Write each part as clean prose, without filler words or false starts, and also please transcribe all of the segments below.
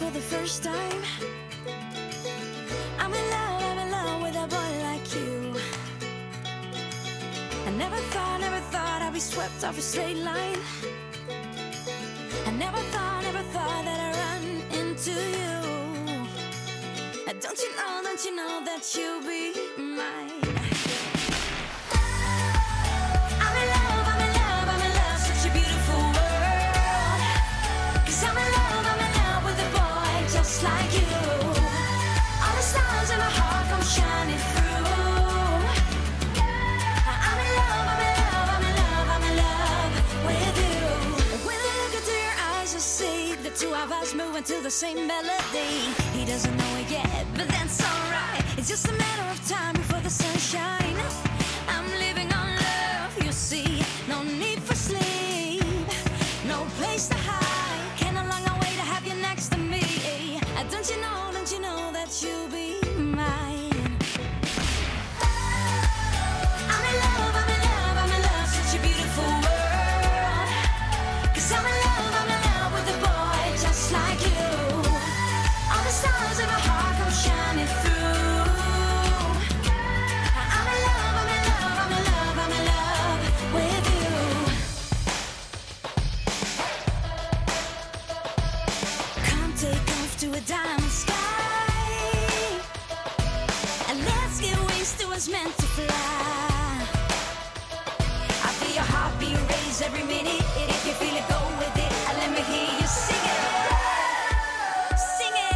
for the first time. I'm in love with a boy like you. I never thought I'd be swept off a straight line. I never thought that I'd run into you. Don't you know that you'll be mine? I'm in love, such a beautiful world. 'Cause I'm in love with a boy just like you. All the stars in my heart come shining through. I'm in love with you. When I look into your eyes, I see the two of us moving to the same melody. He doesn't know it yet, but that's alright. It's just a matter of time before the sunshine. I'm living on love, you see. No need for sleep, no place to hide. Can't no longer wait to have you next to me. Don't you know that you'll be mine? I'm in love, such a beautiful world. 'Cause I'm in love with a boy just like you. All the stars in my heart come shining through. I'm in love with you. Come take off to a diamond sky, and let's give wings to what's meant to fly. I feel your heartbeat raise every minute. If you feel it, go with it. Let me hear you sing it. Sing it.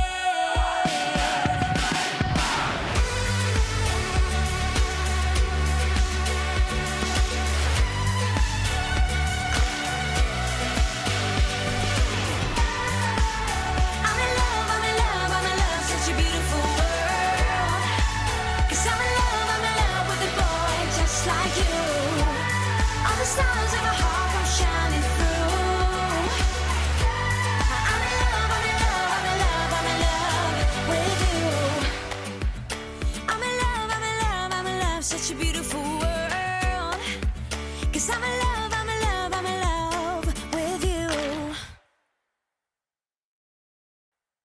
I'm in love, such a beautiful world. 'Cause I'm in love with a boy just like you. All the stars in my heart come shining through. I'm in love with you. I'm in love, such a beautiful